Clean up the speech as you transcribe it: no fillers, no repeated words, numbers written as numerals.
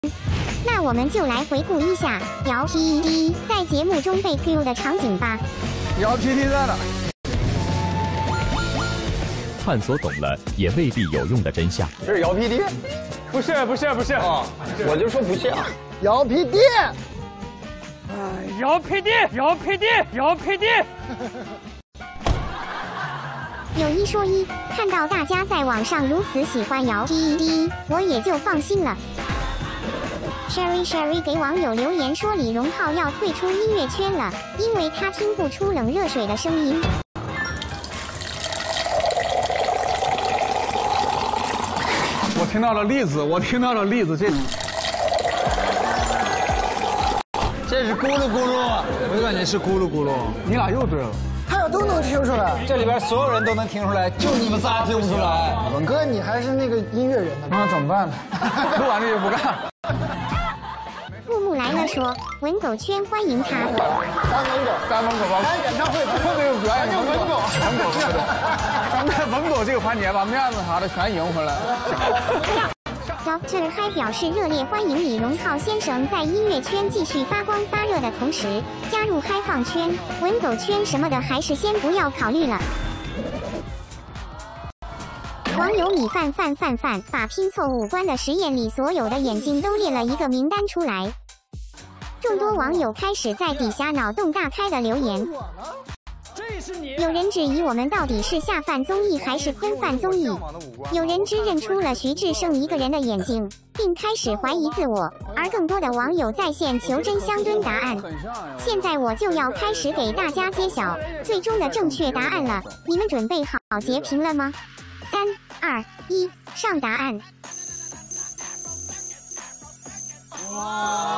那我们就来回顾一下姚 PD 在节目中被 Q 的场景吧。 姚 PD 在哪？ 探索懂了也未必有用的真相。 这是姚 PD？不是啊，我就说不像。 姚 PD。 姚 PD。 有一说一，看到大家在网上如此喜欢姚 PD， 我也就放心了。Sherry 给网友留言说李荣浩要退出音乐圈了，因为他听不出冷热水的声音。 我听到了例子， 这是咕噜咕噜，我就感觉是咕噜咕噜。 你俩又对了。 他俩都能听出来， 这里边所有人都能听出来，就你们仨听不出来。 文哥，你还是那个音乐人呢， 那怎么办呢？录完这就不干。 木木来了说，文狗圈欢迎他。 单文狗吧， 演唱会特别有表演。 文狗， 咱们在文狗这个环节把面子啥的全赢回来了。 Dr. 还表示热烈欢迎李荣浩先生在音乐圈继续发光发热的同时，加入开放圈、文狗圈什么的还是先不要考虑了。网友米饭把拼凑五官的实验里所有的眼睛都列了一个名单出来，众多网友开始在底下脑洞大开的留言。有人质疑我们到底是下饭综艺还是空泛综艺，有人只认出了徐志胜一个人的眼睛，并开始怀疑自我，而更多的网友在线求真相蹲答案。现在我就要开始给大家揭晓最终的正确答案了，你们准备好截屏了吗？3、2、1，上答案。 哇！